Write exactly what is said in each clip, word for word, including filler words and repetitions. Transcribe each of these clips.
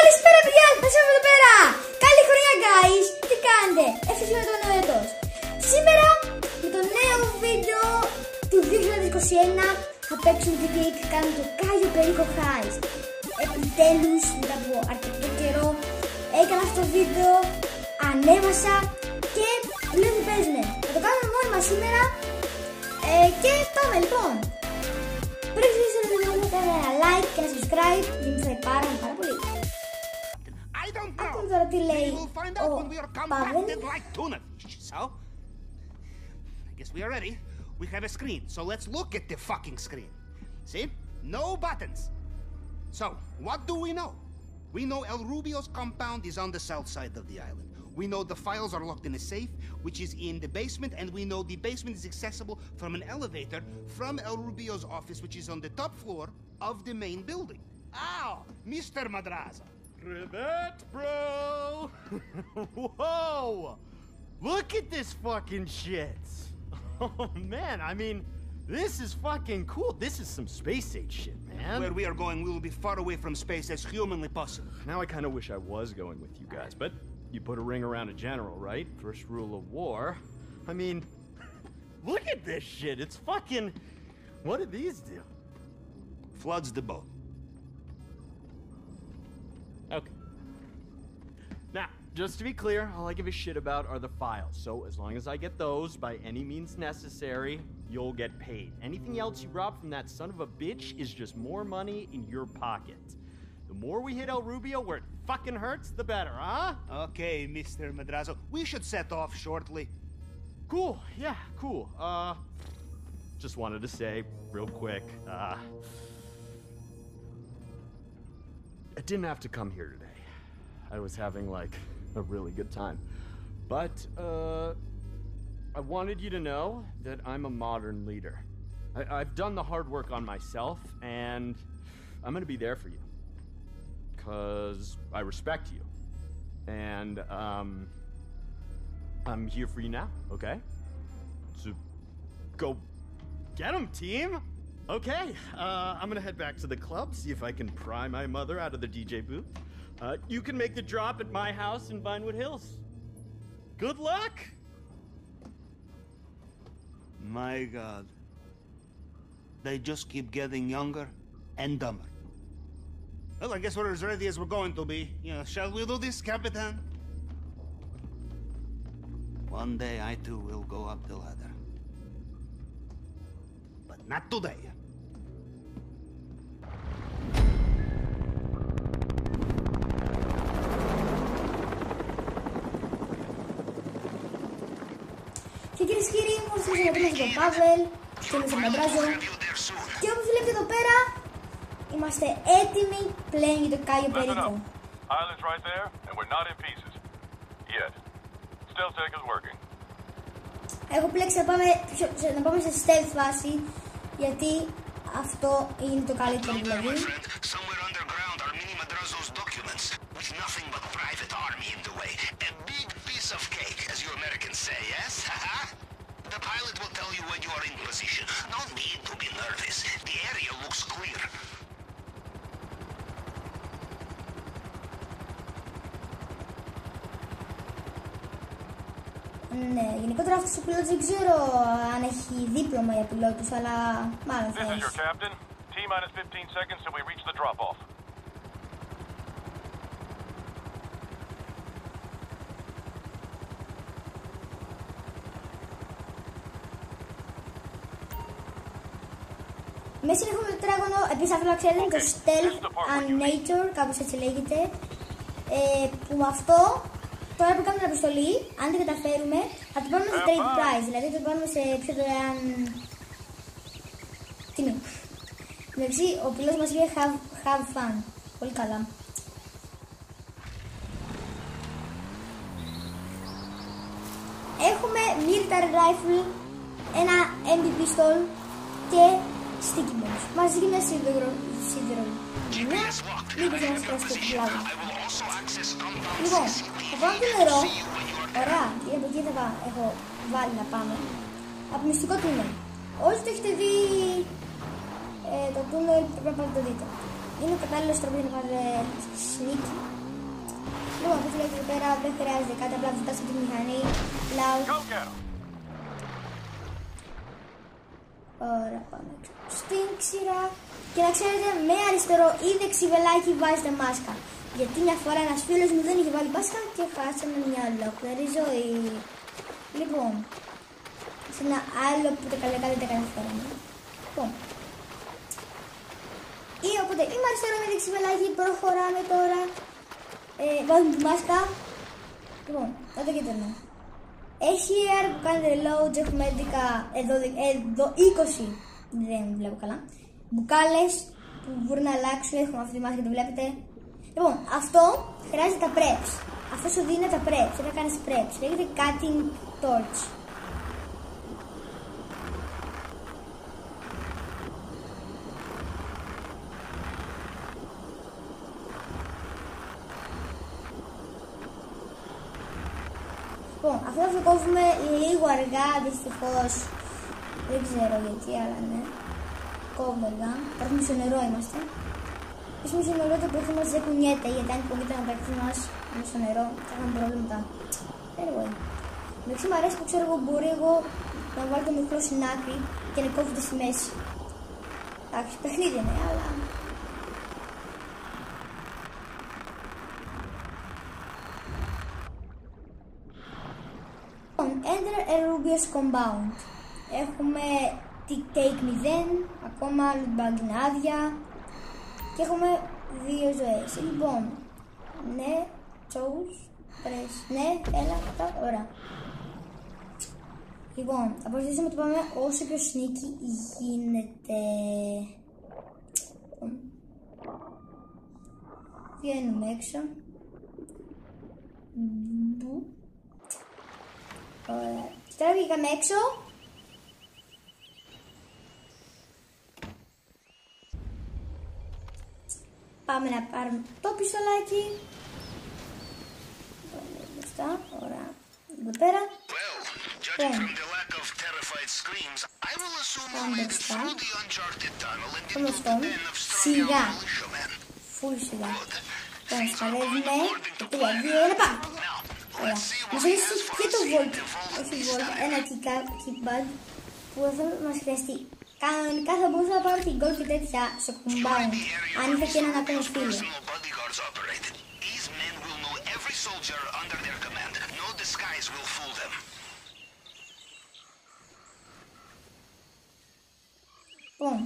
Καλησπέρα παιδιά, θα σας εδώ πέρα. Καλή χρονιά guys, τι κάνετε, ευτυχώς με το νέο έτος. Σήμερα με το νέο βίντεο του δύο χιλιάδες είκοσι ένα θα παίξουμε την κλικ, κάνουμε το Caio Perico Heist. Επιτέλους μετά από αρκετό καιρό έκανα αυτό το βίντεο, ανέβασα και βλέπω παίζουμε. Θα το κάνουμε μόνοι μας σήμερα ε, και πάμε λοιπόν. Πριν κλείσετε το βίντεο μου κάνετε ένα like και ένα subscribe γιατί μου θα πάρα πάρα πολύ. Ακούμε τώρα τι λέει ο Παύλ. So, I guess we are ready. We have a screen, so let's look at the fucking screen. See? No buttons. So, what do we know? We know El Rubio's compound is on the south side of the island. We know the files are locked in a safe, which is in the basement, and we know the basement is accessible from an elevator from El Rubio's office, which is on the top floor of the main building. Ow! Mister Madrazo. Rivet, bro! Whoa! Look at this fucking shit! Oh man, I mean, this is fucking cool. This is some space age shit, man. Where we are going, we will be far away from space as humanly possible. Now I kind of wish I was going with you guys, but you put a ring around a general, right? First rule of war. I mean, look at this shit. It's fucking... What do these do? Floods the boat. Okay. Now, just to be clear, all I give a shit about are the files. So as long as I get those by any means necessary, you'll get paid. Anything else you rob from that son of a bitch is just more money in your pocket. The more we hit El Rubio where it fucking hurts, the better, huh? Okay, Mister Madrazo, we should set off shortly. Cool, yeah, cool. Uh, just wanted to say, real quick, uh... I didn't have to come here today. I was having, like, a really good time. But, uh, I wanted you to know that I'm a modern leader. I I've done the hard work on myself, and I'm gonna be there for you. Cause I respect you. And, um, I'm here for you now, okay? So, go get 'em, team! Okay, uh, I'm gonna head back to the club, see if I can pry my mother out of the D J booth. Uh, you can make the drop at my house in Vinewood Hills. Good luck! My God. They just keep getting younger and dumber. Well, I guess we're as ready as we're going to be. Yeah, shall we do this, Capitan? One day I too will go up the ladder. But not today. Και κυρίες και κύριοι, μόλις ήρθαμε εδώ πέρα στον Παύλ και με τον Μαντράζο. Και όπως βλέπετε εδώ πέρα, είμαστε έτοιμοι πλέον για το Caio Perico. Island's right there, and we're not in pieces. Yet. Stealth tech is working. Έχω πλέξει να πάμε, να πάμε σε stealth βάση, γιατί αυτό είναι το καλύτερο δηλαδή. Somewhere underground are Mini Madrazo's documents, with nothing but private army in the way. A big piece of cake, as you Americans say, yes? The pilot will tell you when you are in position. No need to be nervous. The area looks clear. Ναι, γενικότερα αυτός ο πιλότος δεν ξέρω αν έχει δίπλωμα για πιλότους, αλλά μάλλον θα This is έχει. your captain. T minus fifteen seconds till we reach the drop-off. Μέσα έχουμε το τετράγωνο, επίσης αυτό να ξέρετε είναι το Stealth Animator, κάπως έτσι λέγεται, ε, που με αυτό, τώρα που κάνουμε την αποστολή, αν την καταφέρουμε, θα το πάρουμε σε trade price, δηλαδή θα το πάρουμε σε πιο δωρεάν τιμή. Εντάξει, ο πιλότος μας λέει have, have fun, πολύ καλά. Έχουμε military rifle, ένα εμ πι pistol και sticky bombs. Μαζί και μια σίδερο. Μήπως να μας κράσει το πλάγο. Λοιπόν, θα πάμε το νερό. Ωραία, και από εκεί θα έχω βάλει να πάμε. Από μυστικό τούνελ. Όσοι το έχετε δει ε, το τούνελ πρέπει να το δείτε. είναι ο κατάλληλος τρόπος να πάρετε sneak. Λοιπόν, αυτό βλέπετε εδώ πέρα δεν χρειάζεται κάτι, απλά βουτάτε τη μηχανή. Loud. Ωραία, πάμε στην ξηρά. Και να ξέρετε, με αριστερό ή δεξιβελάκι βάζετε μάσκα. Γιατί μια φορά ένας φίλος μου δεν είχε βάλει μάσκα και χάσαμε μια ολόκληρη ζωή. Λοιπόν, σε ένα άλλο που τα καλά δεν τα καταφέραμε. Λοιπόν, ή οπότε ή με αριστερό ή με δεξιβελάκι προχωράμε τώρα. Ε, βάζουμε τη μάσκα. Λοιπόν, εδώ και τώρα. Έχει air που κάνει reload, έχουμε έντεκα, εδώ, εδώ είκοσι, δεν βλέπω καλά, μπουκάλες που μπορούν να αλλάξουν, έχουμε αυτή τη μάσκα, το βλέπετε. Λοιπόν, αυτό χρειάζεται τα preps, αυτό σου δίνει τα preps, δεν θα κάνεις preps, λέγεται cutting torch. Λοιπόν, αυτό θα το κόβουμε λίγο αργά, δυστυχώς. Δεν ξέρω γιατί, αλλά ναι. Κόβουμε αργά. Παίρνουμε στο νερό είμαστε. Έχουμε στο νερό το παίχτη μας δεν κουνιέται, γιατί αν κουνιέται να παίχτη μας στο νερό, θα είχαμε προβλήματα. Anyway. Εντάξει, μου αρέσει που ξέρω εγώ μπορεί εγώ να βάλω το μικρό στην άκρη και να κόβεται στη μέση. Εντάξει, παιχνίδι είναι, αλλά... Enter a Rubious compound. Έχουμε take μηδέν, ακόμα loot bag είναι άδεια και έχουμε δύο ζωές. Λοιπόν, ναι, chose, press, ναι, έλα, αυτά, ωραία. Λοιπόν, θα προσπαθήσουμε να το πάμε όσο πιο sneaky γίνεται. Βγαίνουμε έξω. Ωραία. Και τώρα βγήκαμε έξω. Πάμε να πάρουμε το πιστολάκι. Μπροστά, ωραία. Εδώ πέρα. Πάμε στον σιγά. Φουλ σιγά. Τον σκαλεύουμε. τρία, δύο, ένα, πάμε. Ωραία. Μας αρέσει και το volt, όχι volt, ένα kickbag που εδώ μας χρειαστεί. Κανονικά θα μπορούσα να πάρω την gold και τέτοια στο compound, αν είχα και έναν ακόμα φίλο. Λοιπόν,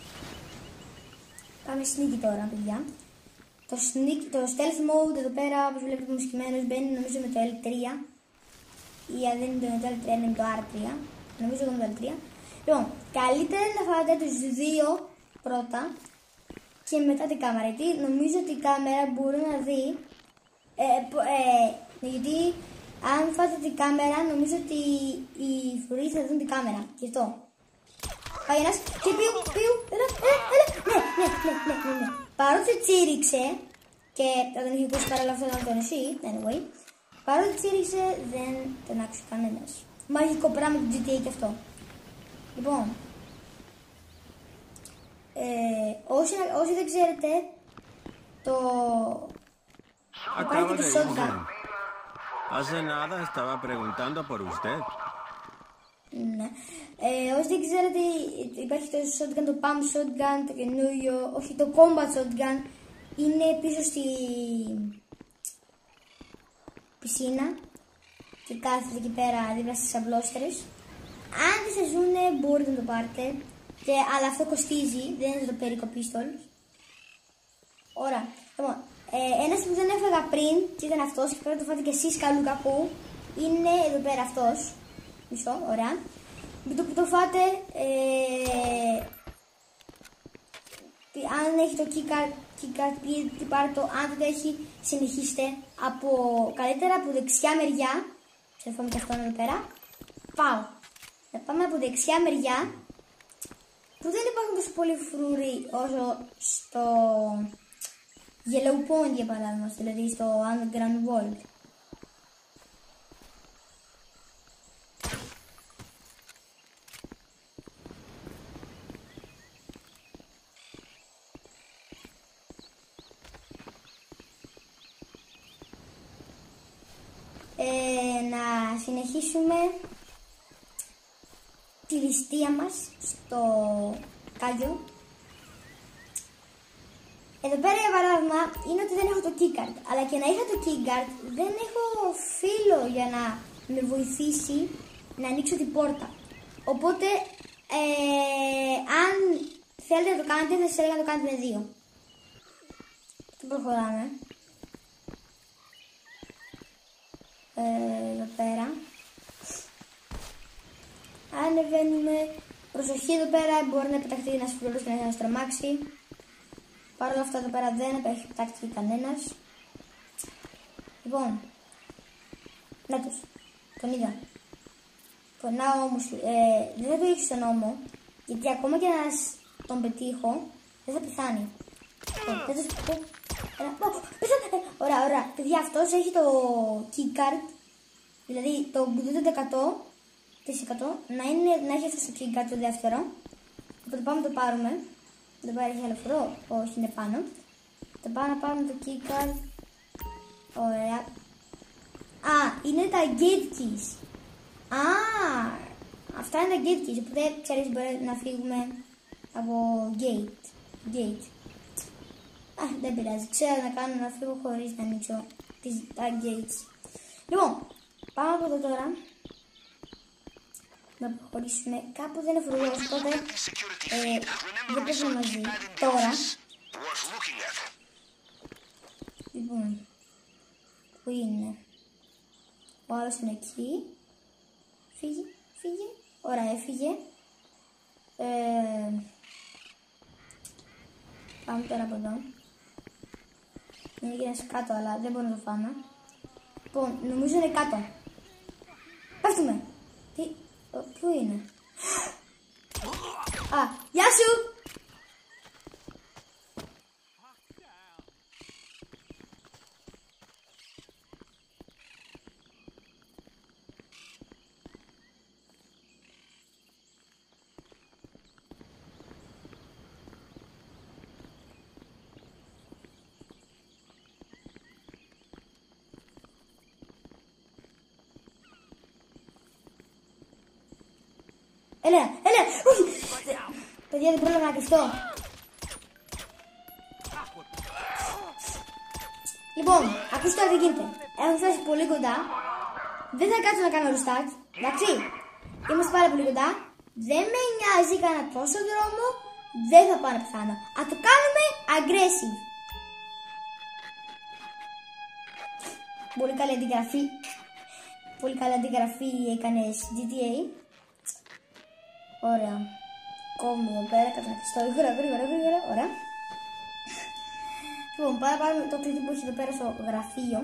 πάμε sneaky τώρα, παιδιά. Το, sneak, το stealth mode εδώ πέρα, όπως βλέπετε μουσικημένος, μπαίνει νομίζω με το L τρία ή αν δεν είναι το L τρία είναι με το R τρία, νομίζω με το L τρία. Λοιπόν, καλύτερα είναι να φάτε τους δύο πρώτα και μετά την κάμερα, γιατί νομίζω ότι η κάμερα μπορεί να δει, ε, ε, γιατί αν φάτε την κάμερα νομίζω ότι οι φορείς θα δουν την κάμερα, γι' αυτό. Πάει ένας και πιου, πιου, έλα, έλα, έλα, ναι, ναι, ναι, ναι, ναι, ναι. Παρότι τσίριξε και θα τον είχε ακούσει παρόλα αυτά να τον εσύ, anyway, παρότι τσίριξε δεν τον άκουσε κανένας. Μαγικό πράγμα του τζι τι έι και αυτό. Λοιπόν, ε, όσοι, όσοι δεν ξέρετε, το... Υπάρχει και το shotgun. Hace nada estaba preguntando por usted. Ναι. Ε, όσοι δεν ξέρετε, υπάρχει το shotgun, το pump shotgun, το καινούριο, όχι το combat shotgun, είναι πίσω στη πισίνα και κάθεται εκεί πέρα δίπλα στις αμπλώστερες. Αν δεν σας ζουνε μπορείτε να το πάρετε, και, αλλά αυτό κοστίζει, δεν είναι το περίκο pistol. Ωραία. Λοιπόν, ε, ένας που δεν έφαγα πριν και ήταν αυτός και πρέπει να το φάτε και εσείς καλού κακού, είναι εδώ πέρα αυτός. Μισό, ωραία. Με το που το φάτε, ε, αν έχει το keycard, keycard τι πάρτε το, αν δεν το έχει, συνεχίστε από, καλύτερα από δεξιά μεριά, ξεφάμε και αυτόν εδώ πέρα, πάω. Θα πάμε από δεξιά μεριά, που δεν υπάρχουν τόσο πολύ φρούροι όσο στο Yellow Pond για παράδειγμα, δηλαδή στο Underground Vault. ε, να συνεχίσουμε τη ληστεία μας στο Κάγιο. Εδώ πέρα για παράδειγμα είναι ότι δεν έχω το keycard, αλλά και να είχα το keycard δεν έχω φίλο για να με βοηθήσει να ανοίξω την πόρτα. Οπότε ε, αν θέλετε να το κάνετε, θα σας έλεγα να το κάνετε με δύο. Το προχωράμε. Ε, εδώ πέρα. Ανεβαίνουμε. Προσοχή εδώ πέρα, μπορεί να πεταχτεί ένας φλουρός και να σας τρομάξει. Παρ' όλα αυτά εδώ πέρα δεν έχει πετάξει κανένας. Λοιπόν, νάτος, τον είδα. Πονάω όμως, ε, δεν θα το ρίξω στον νόμο, γιατί ακόμα και να τον πετύχω, δεν θα πεθάνει. Δεν θα πω, πεθάνε, ωραία, ωραία. Παιδιά, αυτός έχει το keycard, δηλαδή το ογδόντα τοις εκατό να, είναι, να έχει αυτό το keycard το δεύτερο. Οπότε πάμε να το πάρουμε. Εδώ πέρα έχει άλλο φορό, όχι είναι πάνω. Θα πάμε να πάρουμε το keycard. Ωραία. Α, είναι τα gate keys. Α, αυτά είναι τα gate keys, οπότε ξέρεις μπορεί να φύγουμε από gate. Gate. Α, δεν πειράζει, ξέρω να κάνω να φύγω χωρίς να ανοίξω τις, τα gates. Λοιπόν, πάμε από εδώ τώρα. Να προχωρήσουμε. Κάπου δεν είναι φρουρός, οπότε ε, δεν παίζουμε μαζί. Τώρα. Λοιπόν, πού είναι? Ο άλλος είναι εκεί. Φύγε, φύγε. Ωραία, έφυγε. Ε, πάμε τώρα από εδώ. Είναι και ένας κάτω, αλλά δεν μπορώ να το φάμε. Λοιπόν, νομίζω είναι κάτω. Πέφτουμε. Τι, πού είναι? Α, γεια σου! Έλα, έλα, όχι! Παιδιά, δεν πρόλαβα να κρυφτώ. Λοιπόν, ακούστε τώρα τι γίνεται. Έχω φτάσει πολύ κοντά. Δεν θα κάτσω να κάνω restart. Εντάξει, είμαστε πάρα πολύ κοντά. Δεν με νοιάζει κανένα τόσο δρόμο. Δεν θα πάω να πεθάνω. Α το κάνουμε aggressive. Πολύ καλή αντιγραφή. Πολύ καλή αντιγραφή έκανες τζι τι έι. Ωραία. Κόβουμε εδώ πέρα, κατανακριστώ γρήγορα, γρήγορα, γρήγορα, ωραία. Λοιπόν, πάμε να πάρουμε το κλειδί που έχει εδώ πέρα στο γραφείο.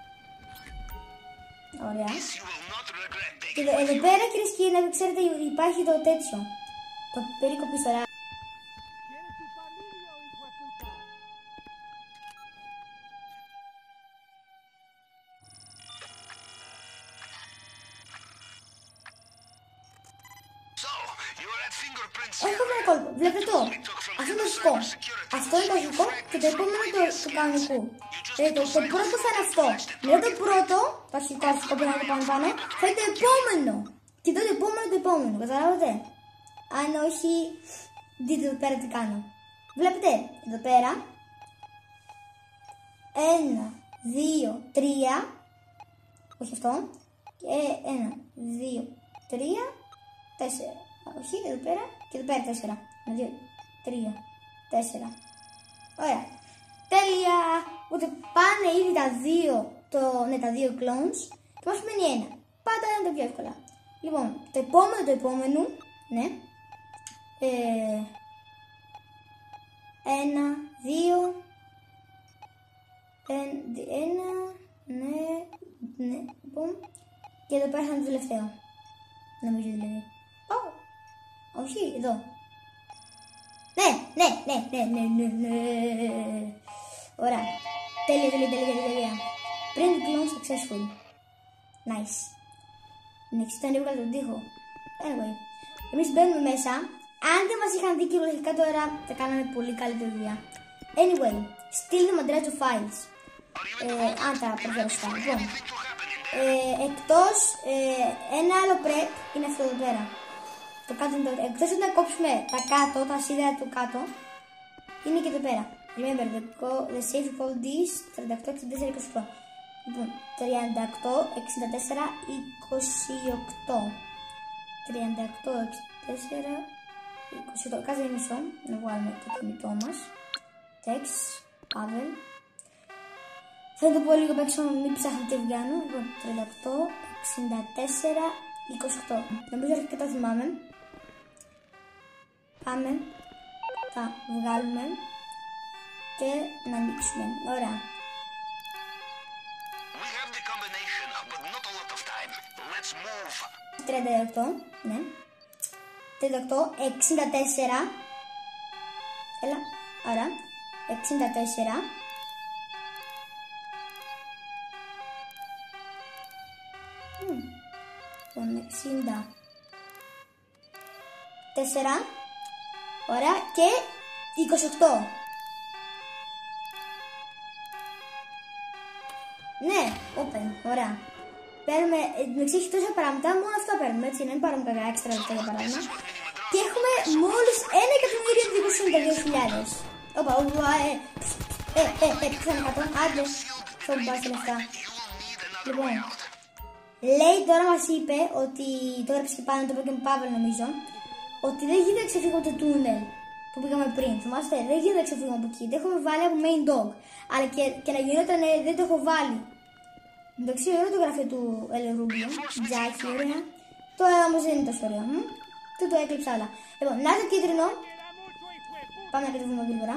Ωραία. Και εδώ, εδώ πέρα, κυρίες και κύριοι, να ξέρετε, υπάρχει το τέτοιο. Το περίκοπη ιστορά. Έχω ένα κόλπο, βλέπετε το. Αυτό είναι το βασικό. Αυτό είναι το βασικό και το επόμενο είναι το, το κανονικό. Δηλαδή το, το πρώτο θα είναι αυτό. Μετά το πρώτο, το αρχικό αρχικό που είναι το πάνω πάνω, θα είναι το επόμενο. Και τότε το επόμενο το επόμενο. Καταλάβατε? Αν όχι, δείτε εδώ πέρα τι κάνω. Βλέπετε εδώ πέρα. Ένα, δύο, τρία. Όχι αυτό. Και ένα, δύο, τρία, τέσσερα. Όχι, εδώ πέρα και εδώ πέρα τέσσερα. Ένα, δύο, τρία, τέσσερα. Ωραία. Τέλεια. Οπότε πάνε ήδη τα δύο, το, ναι, τα δύο clones και μας μένει ένα. Πάντα είναι το πιο εύκολα. Λοιπόν, το επόμενο το επόμενο, ναι. Ε, ένα, δύο, ένα, ένα, ναι, ναι, λοιπόν. Και εδώ πέρα θα είναι το τελευταίο. Νομίζω δηλαδή. Oh. Όχι, εδώ. Ναι, ναι, ναι, ναι, ναι, ναι, ναι. Ωραία. Τέλεια, τέλεια, τέλεια, τέλεια. Print clone successful. Nice. Next ήταν έβγαλε τον τοίχο. Anyway. Εμείς μπαίνουμε μέσα. Αν δεν μας είχαν δει κυριολεκτικά τώρα, θα κάναμε πολύ καλύτερη δουλειά. Anyway, στείλτε μαντρέτσο files. Ε, αν τα προφέρω σωστά. Λοιπόν, ε, εκτός ε, ένα άλλο prep είναι αυτό εδώ πέρα. Το κάτω είναι το, εκτός όταν κόψουμε τα κάτω, τα σίδερα του κάτω, είναι και εδώ πέρα. Remember, the, the safe code is τριάντα οκτώ εξήντα τέσσερα είκοσι οκτώ. Λοιπόν, τριάντα οκτώ εξήντα τέσσερα είκοσι οκτώ. τριάντα οκτώ εξήντα τέσσερα είκοσι οκτώ. Κάθε μισό, να βγάλουμε το κινητό μας. Text, Pavel. Θα το πω λίγο παίξω, μην ψάχνετε βγάνω. Λοιπόν, τριάντα οκτώ εξήντα τέσσερα είκοσι οκτώ. Νομίζω ότι και το θυμάμαι. Πάμε, θα βγάλουμε και να ανοίξουμε. Ωραία. τριάντα οκτώ, ναι. τριάντα οκτώ εξήντα τέσσερα. Έλα, άρα εξήντα τέσσερα. Λοιπόν, εξήντα τέσσερα. Ωραία, και είκοσι οκτώ. Ναι, open, ωραία. Παίρνουμε, εντάξει, έχει τόσα πράγματα, μόνο αυτά παίρνουμε, έτσι, να μην πάρουμε κάποια έξτρα λεπτά για παράδειγμα. Και έχουμε μόλις ένα εκατομμύριο διακόσιες ενενήντα δύο χιλιάδες. Όπα, όπα, ε, ε, ε, ε, πιθανό εκατό, άντε, θα μου πάρει λεφτά. Λοιπόν, λέει τώρα μας είπε ότι, το έγραψε και πάνω, το είπε και με Παύλο νομίζω, ότι δεν γίνεται να ξεφύγω το τούνελ που πήγαμε πριν, θυμάστε, δεν γίνεται να ξεφύγω από εκεί, δεν έχουμε βάλει από main dog, αλλά και, και να γινόταν δεν το έχω βάλει. Εντάξει, ωραίο το γραφείο του Ελερούμπιο, Τζάκι, ωραία. Το όμως δεν είναι τόσο ωραίο, μ? Του το έκλειψα άλλα. Λοιπόν, να το κίτρινο, πάμε να κατεβούμε γρήγορα.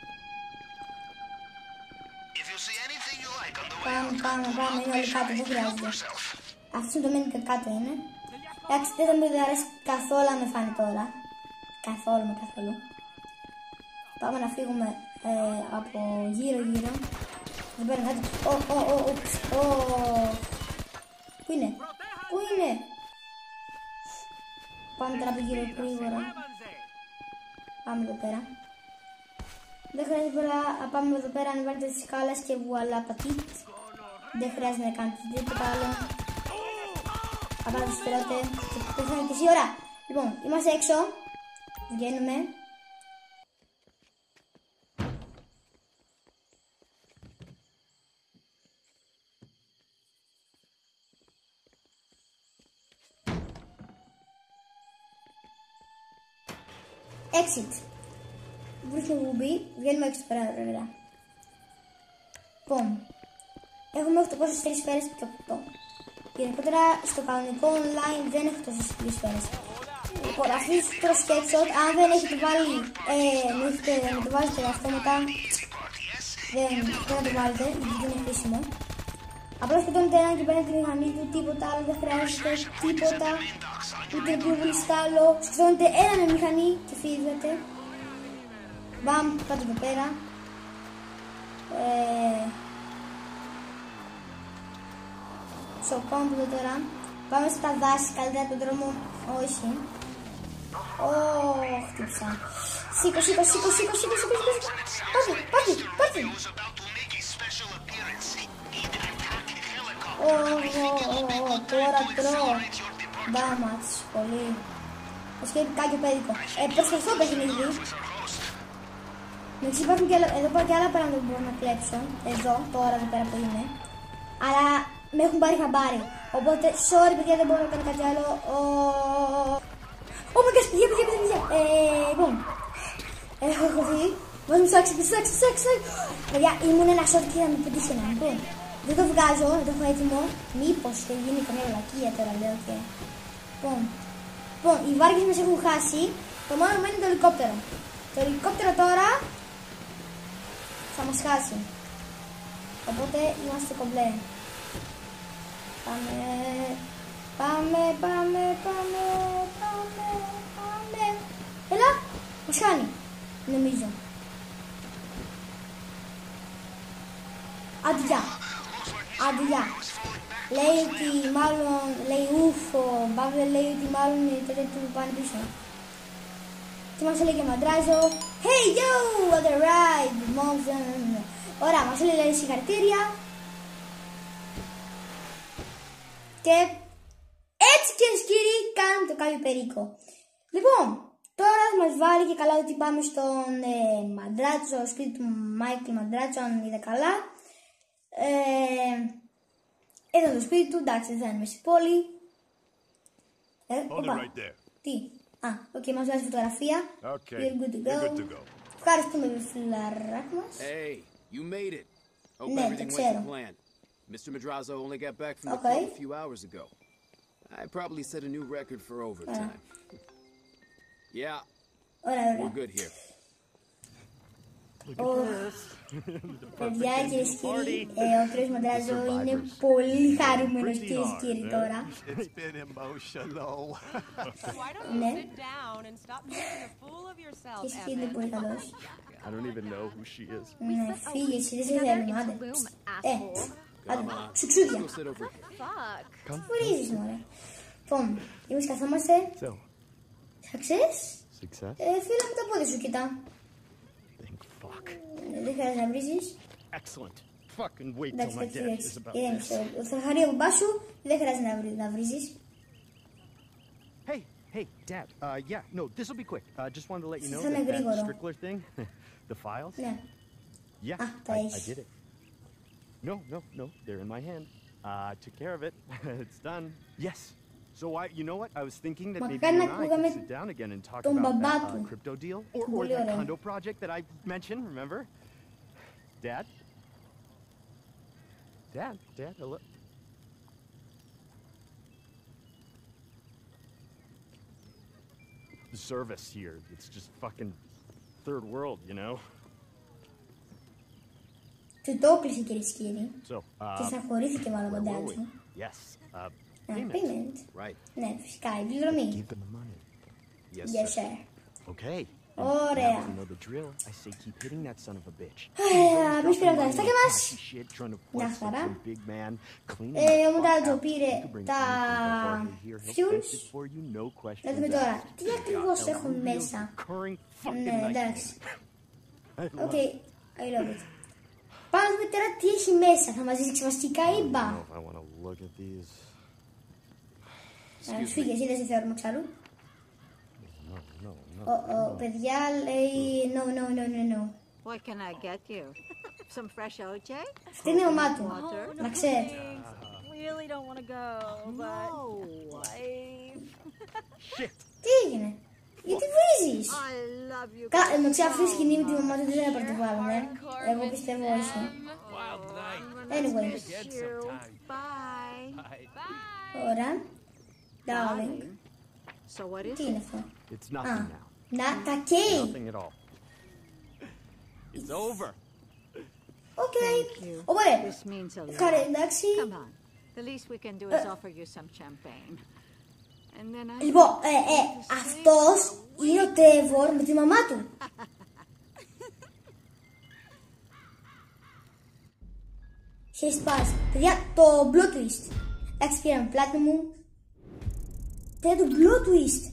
Πάμε, πάμε, πάμε, είναι όλοι κάτω, δεν χρειάζεται. Αυτό είναι το μένει και κάτω είναι. Εντάξει, δεν θα μου αρέσει καθόλου αν με φάνει τώρα. Καθόλου με καθόλου. Πάμε να φύγουμε ε, από γύρω γύρω. Δεν παίρνω κάτι. Ω, ω, ω, ω, Πού είναι, πού είναι. Πάμε τώρα από γύρω γρήγορα. Πάμε εδώ πέρα. Δεν χρειάζεται τώρα να πάμε εδώ πέρα, αν βάλετε τις σκάλες και βουαλά πατήτ. Δεν χρειάζεται να κάνετε τίποτα άλλο. Απάνω τους πελάτε και πεθάνε και εσύ ώρα. Λοιπόν, είμαστε έξω. Βγαίνουμε. Exit. Βρίσκουμε βουμπί, βγαίνουμε έξω πέρα βέβαια. Λοιπόν, έχουμε οκτακόσιες τρεις σφαίρες και οκτώ. Γενικότερα στο κανονικό online δεν έχω τόσες τρεις σφαίρες. Λοιπόν, αυτή το sketchshot, αν δεν έχετε βάλει, ε, να, έχετε, να το βάζετε αυτόματα, δεν, δεν να το βάλετε, γιατί δεν είναι χρήσιμο. Απλώς σκοτώνετε έναν και παίρνετε τη μηχανή του, τίποτα άλλο, δεν χρειάζεται τίποτα, ούτε πυροβολιστά άλλο. Σκοτώνετε έναν με μηχανή και φύγετε. Μπαμ, πάτε εδώ πέρα. Ε, στο κόμπλο τώρα. Πάμε στα δάση, καλύτερα τον δρόμο, όχι. Ω, χτύψα. Σήκω, σήκω, σήκω, σήκω, σήκω, σήκω, σήκω. Πάρτε, πάρτε, πάρτε. Ω, ω, ω, τώρα τρώω. Ντάματς, πολύ. Escape κάκιο πέδικο. Ε, προσπαθώ παιχνίδι. Εντάξει, υπάρχουν και άλλα, εδώ υπάρχουν και άλλα πράγματα που μπορώ να κλέψω. Εδώ, τώρα, εδώ πέρα που είμαι. Αλλά με έχουν πάρει χαμπάρι. Οπότε, sorry παιδιά, δεν μπορώ να κάνω κάτι άλλο. Ω, my gosh, παιδιά, παιδιά, παιδιά. Ε, λοιπόν, έχω χωθεί. Βάζουμε σάξι, σάξι, σάξι, σάξι. Παιδιά, ήμουν ένα short και θα με πετύχει ένα. Λοιπόν, δεν το βγάζω, δεν το έχω έτοιμο. Μήπως και γίνει καμία λακκία τώρα, λέω και. Λοιπόν, λοιπόν, οι βάρκες μας έχουν χάσει. Το μόνο μένει είναι το ελικόπτερο. Το ελικόπτερο τώρα θα μας χάσει. Οπότε είμαστε κομπλέ. Πάμε, πάμε, πάμε, πάμε, πάμε, πάμε. Έλα, μας χάνει, νομίζω. Αντιά, αντιά. Λέει ότι μάλλον, λέει ούφο, Μπάβλε λέει ότι μάλλον οι τέτοιοι του πάνε πίσω. Και μας έλεγε μαντράζω. Hey yo, what a ride, Monson. Ωραία, μας έλεγε συγχαρητήρια. Και έτσι κυρίες και κύριοι κάνουμε το Κάιο Περίκο. Λοιπόν, τώρα θα μας βάλει και καλά ότι πάμε στον ε, Μαντράτσο, σπίτι του Μάικλ Μαντράτσο, αν είδα καλά. Ε, Ήταν το σπίτι του, εντάξει, δεν θα είναι στην πόλη. Ε, οπα. Τι, α, οκ, okay, μας βγάζει φωτογραφία. Okay, We're good to go. You're good to go. Ευχαριστούμε με φιλαράκι μας. Hey, you made it. Hope Ναι, το everything went ξέρω. to plan. Mister Madrazo only got back from the Okay. club a few hours ago. I probably set a new record for overtime. Yeah, Ωραία, we're ωραία. good here. Παιδιά, κυρίες και κύριοι, ε, ο κύριος Μαντράζο είναι πολύ χαρούμενος, κυρίες και κύριοι, τώρα. It's been emotional. Why don't you Ναι. sit down and stop making a fool of yourself, Κυρίες και κύριοι, είναι Evan? πολύ καλός. I don't even know who she is. Ναι, φύγε εσύ, δεν σε θέλουμε, άντε. Ε, άντε, σουξούδια. Go sit over here. Βρίζεις, μωρέ. Λοιπόν, εμείς καθόμαστε. So, Success? success? Ε, φίλα μου τα πόδια σου, κοιτά. Thank fuck. Ε, Δεν χρειάζεται να βρίζεις. Excellent. Fucking wait till Εντάξει, my εντάξει, dad εντάξει. is about Ηρέμησε. this. Θα χαρεί ο μπαμπάς σου, δεν χρειάζεται να βρει- να βρίζεις. Hey, hey, Dad. Uh, yeah, no, this will be quick. Uh, just wanted to let you know Θα είναι that, that γρήγορο. Strickler thing, the files. Ναι. Yeah, Ah, τα I, I έχεις. did it. No, no, no, they're in my hand. Uh, I took care of it. It's done. Yes. So I, you know what? I was thinking that maybe Μακάρι you να and I ακούγαμε could sit down again and talk τον about μπαμπά that uh, του. crypto deal or, or Πολύ that ωραίο. condo project that I mentioned. Remember, Dad? Dad, Dad, hello. The service here, it's just fucking third world, you know? Του το έκλεισε, κυρίες και κύριοι. So, Και uh, στεναχωρήθηκε μάλλον ο Where were μπαμπάς we? του. yes, uh, Ναι, payment. payment. Right. Ναι, φυσικά, η πληρωμή. Give them the money. Yes, Yes, sir. sir. Okay. Ωραία. Now you know the drill. I say keep hitting that son of a bitch. Ωραία, εμείς πήραμε τα λεφτάκια μας. Flashy shit, trying to Μια flex like χαρά. some big man, cleaning Ε, the ο fuck Μοντράτζο out. πήρε You can bring τα anything over here. He'll fuels. fix it for you, no questions Να δούμε τώρα, asked. τι ακριβώς A έχουν real μέσα. recurring fucking Ναι, nightmare. εντάξει. I love Οκ, it. I love it. Πάμε να δούμε τώρα τι έχει μέσα. Θα μας δείξει ξεβαστικά ή I don't μπα. know if I want to look at these. Ε, Φύγε, εσύ δεν σε θεωρούμε εξάλλου. No, no, no. Ο, ο, παιδιά λέει no, no, no, no, no. What can I get you? Some fresh O J? Αυτή είναι η ομάδα του. Water? Να ξέρετε. Really don't want to go, but life. Shit. Τι έγινε, γιατί βρίζεις. I love you. Κα, ε, με ξέρω αυτή η σκηνή με τη μαμά του δεν έπρεπε να το βάλουμε. Εγώ πιστεύω όχι. Anyway, Miss you. Bye. ωραία. Darling. So what is Τι it? είναι αυτό. It's nothing Α, now. να, τα καίει. Nothing at all. It's over. Οκ. Thank you. Ωραία. This means a lot. Ευχαριστώ, εντάξει. Come on. The least we can do is offer you some champagne. And then I... Λοιπόν, ε, ε, αυτός είναι ο Τρέβορ με τη μαμά του. Σχέση πας. Παιδιά, το plot twist. Εντάξει, πήραμε πλάτη μου. Παιδιά, το plot twist.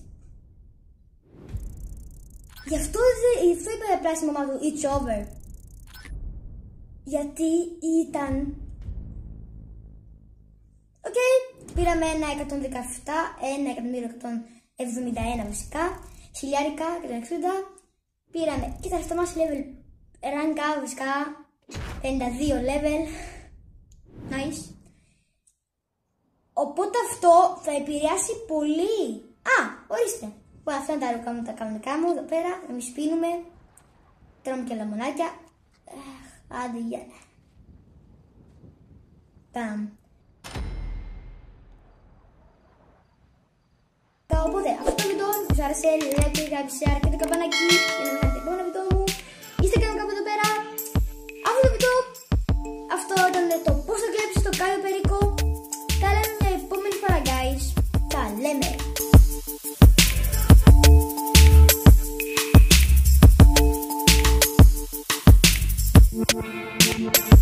Γι' αυτό, δε- γι' αυτό είπε απλά στη μαμά του, it's over. Γιατί ήταν... Οκ, okay. Πήραμε ένα εκατόν δεκαεπτά, ένα εκατομμύριο εκατόν εβδομήντα ένα βασικά, χιλιάρικα, εκατόν εξήντα. Πήραμε και τα λεφτά μας level rank up βασικά, πενήντα δύο level. Nice. Οπότε αυτό θα επηρεάσει πολύ. Α, ορίστε. Bueno, αυτά είναι τα ρούχα μου, τα κανονικά μου εδώ πέρα. Εμείς πίνουμε, τρώμε και λαμονάκια. Αχ, άντε για. Παμ. Οπότε αυτό το βίντεο σας άρεσε, like, subscribe, share και το καμπανάκι για να μην χάνετε επόμενο βίντεο μου. Είστε και κάπου εδώ πέρα. Αυτό το βίντεο, αυτό ήταν το πώς θα κλέψεις το Κάιο Περίκο. Τα λέμε μια επόμενη φορά, guys. Τα λέμε.